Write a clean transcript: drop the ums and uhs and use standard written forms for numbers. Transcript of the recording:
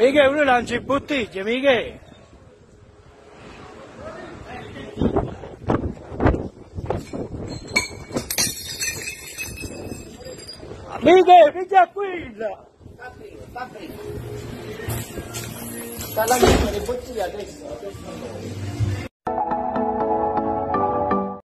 Michele, uno lancia in bottiglia, Michele. Michele, piglia qui! Sta la mia di bottiglia adesso.